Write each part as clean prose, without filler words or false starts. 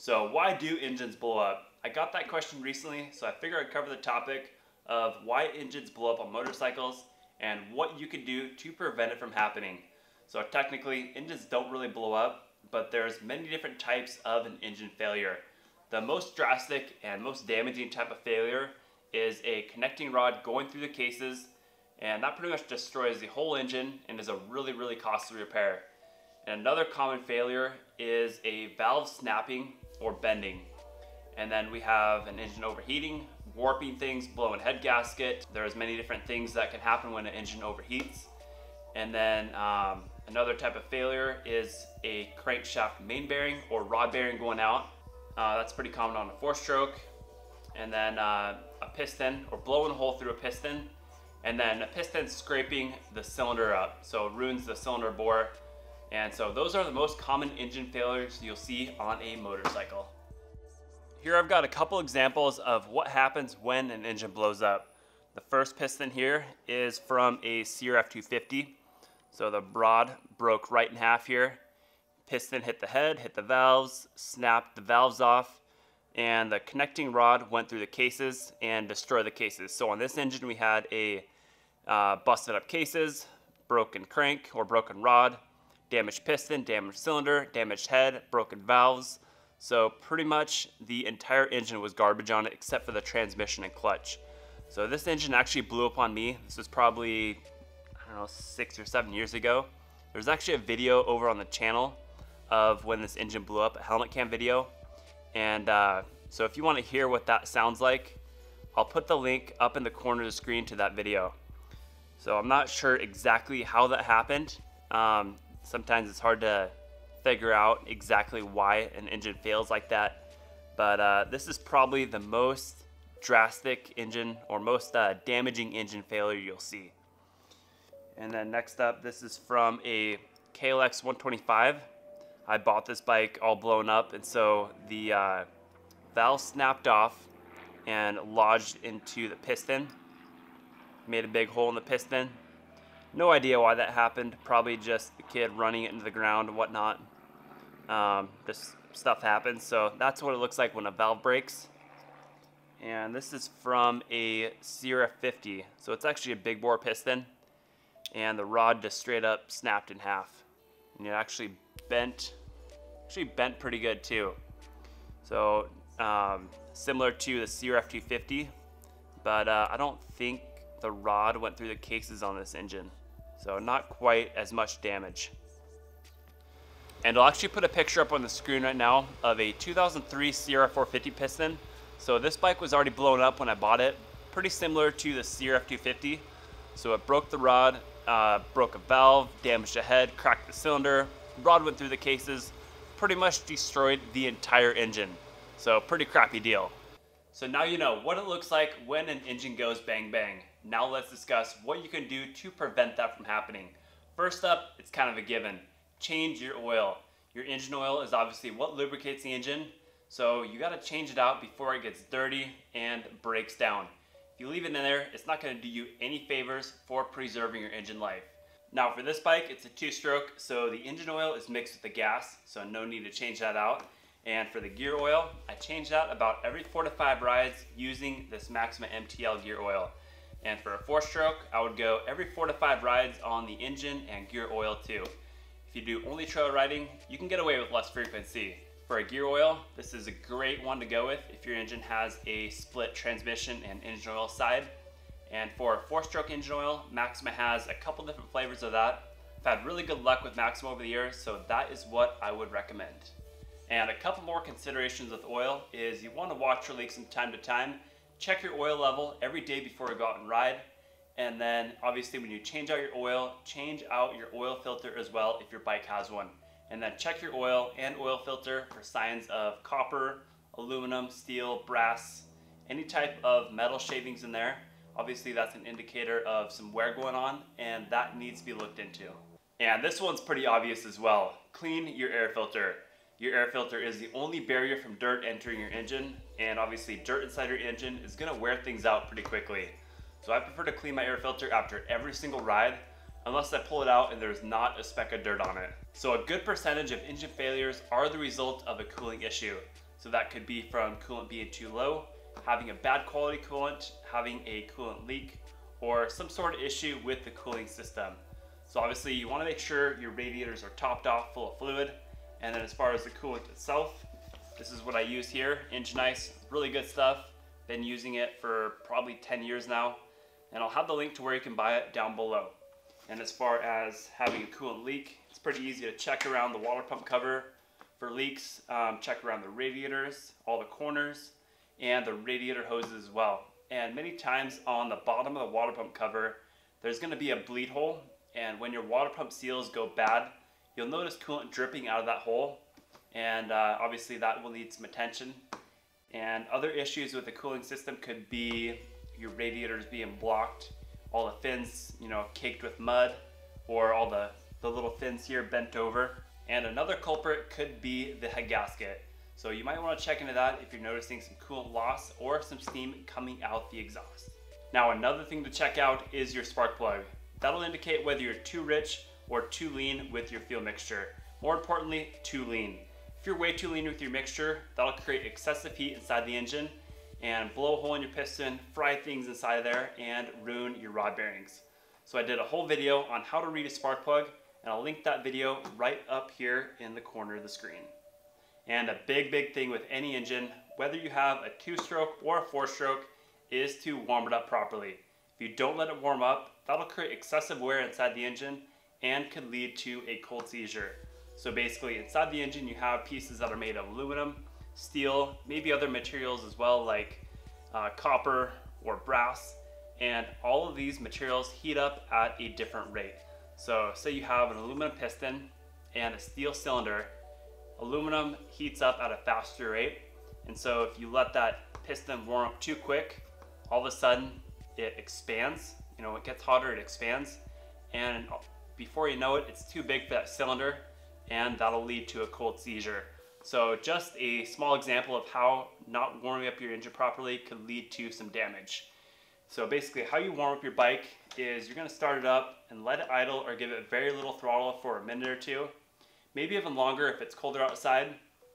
So why do engines blow up? I got that question recently, so I figured I'd cover the topic of why engines blow up on motorcycles and what you can do to prevent it from happening. So technically, engines don't really blow up, but there's many different types of an engine failure. The most drastic and most damaging type of failure is a connecting rod going through the cases, and that pretty much destroys the whole engine and is a really costly repair. And another common failure is a valve snapping or bending. And then we have an engine overheating, warping things, blowing head gasket. There's many different things that can happen when an engine overheats. And then another type of failure is a crankshaft main bearing or rod bearing going out. That's pretty common on a 4-stroke. And then a piston or blowing a hole through a piston. And then a piston scraping the cylinder up, so it ruins the cylinder bore. And so those are the most common engine failures you'll see on a motorcycle. Here I've got a couple examples of what happens when an engine blows up. The first piston here is from a CRF 250. So the rod broke right in half here. Piston hit the head, hit the valves, snapped the valves off, and the connecting rod went through the cases and destroyed the cases. So on this engine we had a busted up cases, broken crank or broken rod, damaged piston, damaged cylinder, damaged head, broken valves. So pretty much the entire engine was garbage on it except for the transmission and clutch. So this engine actually blew up on me. This was probably, I don't know, 6 or 7 years ago. There's actually a video over on the channel of when this engine blew up, a helmet cam video. And so if you want to hear what that sounds like, I'll put the link up in the corner of the screen to that video. So I'm not sure exactly how that happened. Sometimes it's hard to figure out exactly why an engine fails like that. But this is probably the most drastic engine or most damaging engine failure you'll see. And then next up, this is from a KLX 125. I bought this bike all blown up, and so the valve snapped off and lodged into the piston. Made a big hole in the piston. No idea why that happened. Probably just the kid running it into the ground and whatnot. This stuff happens. So that's what it looks like when a valve breaks. And this is from a CRF 50. So it's actually a big bore piston. And the rod just straight up snapped in half. And it actually bent pretty good too. So similar to the CRF 250. But I don't think the rod went through the cases on this engine. So not quite as much damage. And I'll actually put a picture up on the screen right now of a 2003 CRF 450 piston. So this bike was already blown up when I bought it. Pretty similar to the CRF 250. So it broke the rod, broke a valve, damaged the head, cracked the cylinder, rod went through the cases, pretty much destroyed the entire engine. So pretty crappy deal. So now you know what it looks like when an engine goes bang bang. Now let's discuss what you can do to prevent that from happening. First up, it's kind of a given. Change your oil. Your engine oil is obviously what lubricates the engine, so you gotta change it out before it gets dirty and breaks down. If you leave it in there, it's not gonna do you any favors for preserving your engine life. Now for this bike, it's a 2-stroke, so the engine oil is mixed with the gas, so no need to change that out. And for the gear oil, I change that about every 4 to 5 rides using this Maxima MTL gear oil. And for a 4-stroke, I would go every 4 to 5 rides on the engine and gear oil too. If you do only trail riding, you can get away with less frequency. For a gear oil, this is a great one to go with if your engine has a split transmission and engine oil side. And for a 4-stroke engine oil, Maxima has a couple different flavors of that. I've had really good luck with Maxima over the years, so that is what I would recommend. And a couple more considerations with oil is you want to watch your leaks from time to time. Check your oil level every day before you go out and ride. And then obviously when you change out your oil filter as well if your bike has one. And then check your oil and oil filter for signs of copper, aluminum, steel, brass, any type of metal shavings in there. Obviously that's an indicator of some wear going on, and that needs to be looked into. And this one's pretty obvious as well. Clean your air filter. Your air filter is the only barrier from dirt entering your engine, and obviously dirt inside your engine is gonna wear things out pretty quickly. So I prefer to clean my air filter after every single ride, unless I pull it out and there's not a speck of dirt on it. So a good percentage of engine failures are the result of a cooling issue. So that could be from coolant being too low, having a bad quality coolant, having a coolant leak, or some sort of issue with the cooling system. So obviously you want to make sure your radiators are topped off full of fluid. And then as far as the coolant itself, this is what I use here, Engine Ice, really good stuff. Been using it for probably 10 years now. And I'll have the link to where you can buy it down below. And as far as having a coolant leak, it's pretty easy to check around the water pump cover for leaks, check around the radiators, all the corners, and the radiator hoses as well. And many times on the bottom of the water pump cover, there's going to be a bleed hole. And when your water pump seals go bad, you'll notice coolant dripping out of that hole. And obviously that will need some attention. And other issues with the cooling system could be your radiators being blocked, all the fins, caked with mud, or all the little fins here bent over. And another culprit could be the head gasket. So you might want to check into that if you're noticing some coolant loss or some steam coming out the exhaust. Now another thing to check out is your spark plug. That'll indicate whether you're too rich or too lean with your fuel mixture. More importantly, too lean. If you're way too lean with your mixture, that'll create excessive heat inside the engine and blow a hole in your piston, fry things inside of there, and ruin your rod bearings. So I did a whole video on how to read a spark plug, and I'll link that video right up here in the corner of the screen. And a big thing with any engine, whether you have a 2-stroke or a 4-stroke, is to warm it up properly. If you don't let it warm up, that'll create excessive wear inside the engine and could lead to a cold seizure. So basically inside the engine you have pieces that are made of aluminum, steel, maybe other materials as well, like copper or brass, and all of these materials heat up at a different rate. So say you have an aluminum piston and a steel cylinder. Aluminum heats up at a faster rate, and so if you let that piston warm up too quick, all of a sudden it expands. It gets hotter, it expands, and before you know it, it's too big for that cylinder, and that'll lead to a cold seizure. So just a small example of how not warming up your engine properly could lead to some damage. So basically how you warm up your bike is you're going to start it up and let it idle or give it very little throttle for a minute or two, maybe even longer if it's colder outside,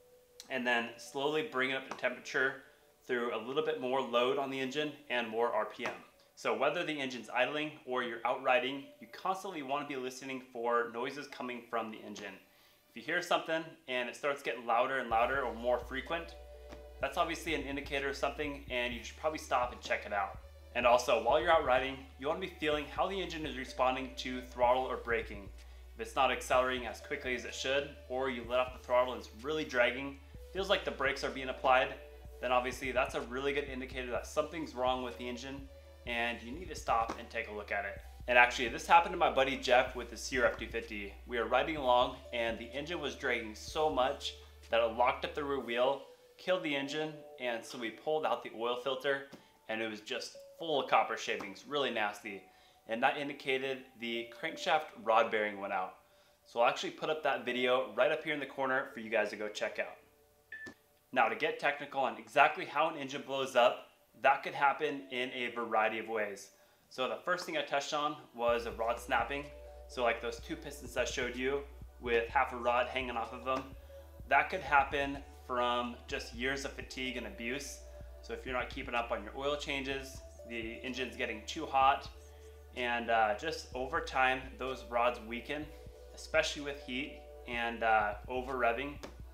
and then slowly bring it up to temperature through a little bit more load on the engine and more RPM. So whether the engine's idling or you're out riding, you constantly want to be listening for noises coming from the engine. If you hear something and it starts getting louder and louder or more frequent, that's obviously an indicator of something, and you should probably stop and check it out. And also, while you're out riding, you want to be feeling how the engine is responding to throttle or braking. If it's not accelerating as quickly as it should, or you let off the throttle and it's really dragging, feels like the brakes are being applied, then obviously that's a really good indicator that something's wrong with the engine and you need to stop and take a look at it. And actually, this happened to my buddy Jeff with the CRF250. We were riding along and the engine was dragging so much that it locked up the rear wheel, killed the engine, and so we pulled out the oil filter and it was just full of copper shavings, really nasty. And that indicated the crankshaft rod bearing went out. So I'll actually put up that video right up here in the corner for you guys to go check out. Now, to get technical on exactly how an engine blows up, that could happen in a variety of ways. So the first thing I touched on was a rod snapping. So like those two pistons I showed you with half a rod hanging off of them, that could happen from just years of fatigue and abuse. So if you're not keeping up on your oil changes, the engine's getting too hot, and just over time those rods weaken, especially with heat and over revving,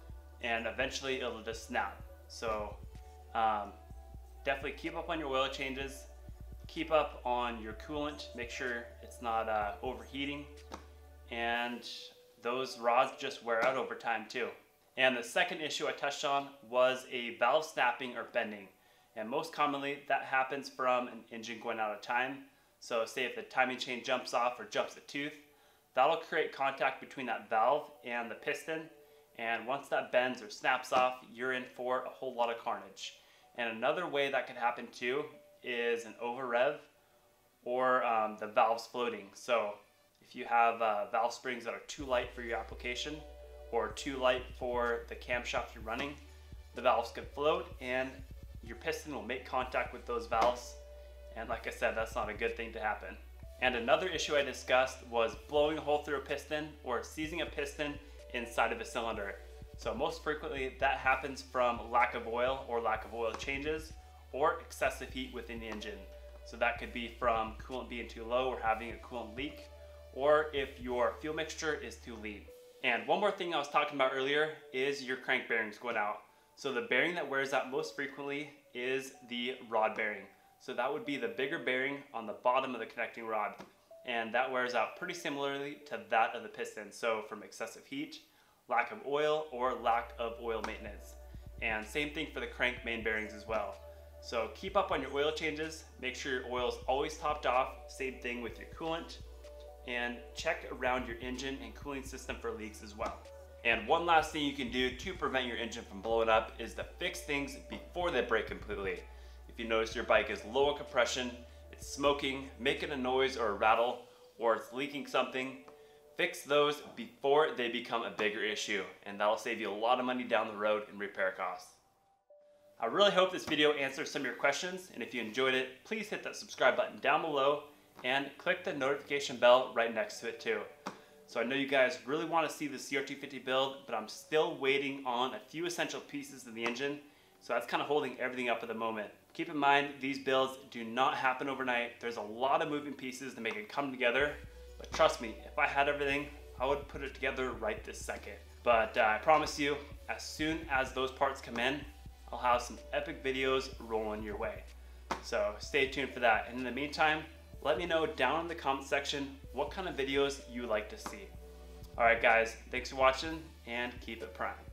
and eventually it'll just snap. So definitely keep up on your oil changes, keep up on your coolant, make sure it's not overheating, and those rods just wear out over time too. And the second issue I touched on was a valve snapping or bending, and most commonly that happens from an engine going out of time. So say if the timing chain jumps off or jumps a tooth, that'll create contact between that valve and the piston, and once that bends or snaps off, you're in for a whole lot of carnage. And another way that can happen too is an over rev or the valves floating. So if you have valve springs that are too light for your application or too light for the camshaft you're running, the valves could float and your piston will make contact with those valves. And like I said, that's not a good thing to happen. And another issue I discussed was blowing a hole through a piston or seizing a piston inside of a cylinder. So most frequently that happens from lack of oil or lack of oil changes or excessive heat within the engine. So that could be from coolant being too low or having a coolant leak, or if your fuel mixture is too lean. And one more thing I was talking about earlier is your crank bearings going out. So the bearing that wears out most frequently is the rod bearing. So that would be the bigger bearing on the bottom of the connecting rod. And that wears out pretty similarly to that of the piston. So from excessive heat, lack of oil, or lack of oil maintenance. And same thing for the crank main bearings as well. So keep up on your oil changes, make sure your oil is always topped off, same thing with your coolant, and check around your engine and cooling system for leaks as well. And one last thing you can do to prevent your engine from blowing up is to fix things before they break completely. If you notice your bike is low on compression, it's smoking, making a noise or a rattle, or it's leaking something, fix those before they become a bigger issue, and that'll save you a lot of money down the road in repair costs. I really hope this video answers some of your questions, and if you enjoyed it, please hit that subscribe button down below and click the notification bell right next to it too. So I know you guys really want to see the CR250 build, but I'm still waiting on a few essential pieces in the engine, so that's kind of holding everything up at the moment. Keep in mind, these builds do not happen overnight. There's a lot of moving pieces to make it come together, but trust me, if I had everything, I would put it together right this second. But I promise you, as soon as those parts come in, I'll have some epic videos rolling your way. So stay tuned for that. And in the meantime, let me know down in the comment section what kind of videos you would like to see. All right guys, thanks for watching and keep it prime.